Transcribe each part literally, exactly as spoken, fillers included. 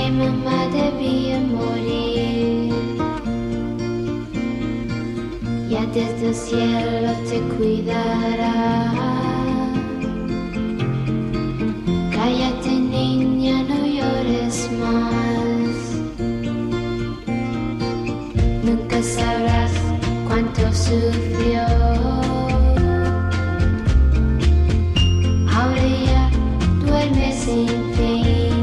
mamá debía morir. Ya desde el cielo te cuidará. Cállate, niña, no llores más. Nunca sabrás cuánto sufrió. Ahora ya duerme sin fin.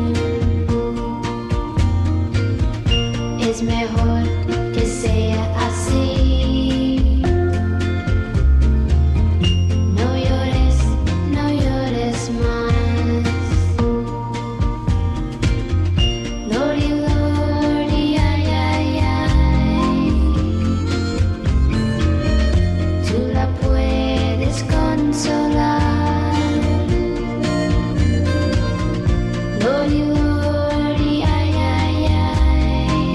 Es mejor que sea así. No llores, no llores más. Lori, Lori, ay, ay, ay. Tú la puedes consolar. Lori, Lori, ay, ay, ay.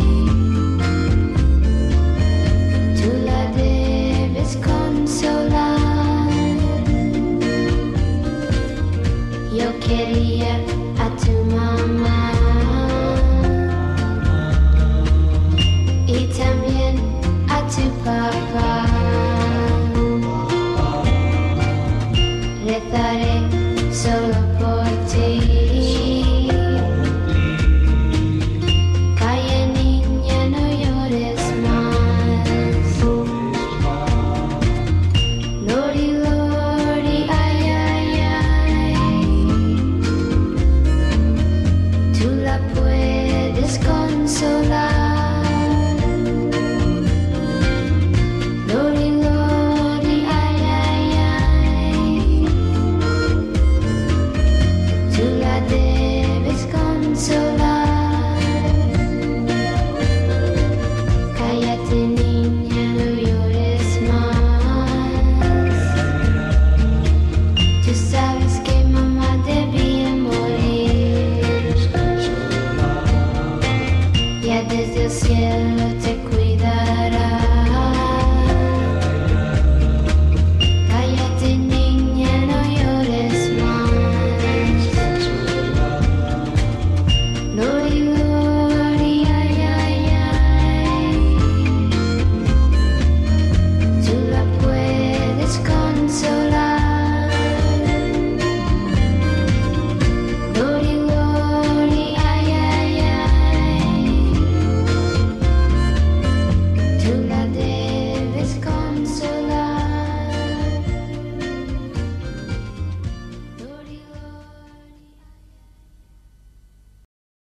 Tú la debes consolar. Yo quería a tu mamá y también a tu papá. Rezaré solo por ti. Calla, niña, no llores más. Lori, Lori, ay, ay, ay. Tú la puedes consolar.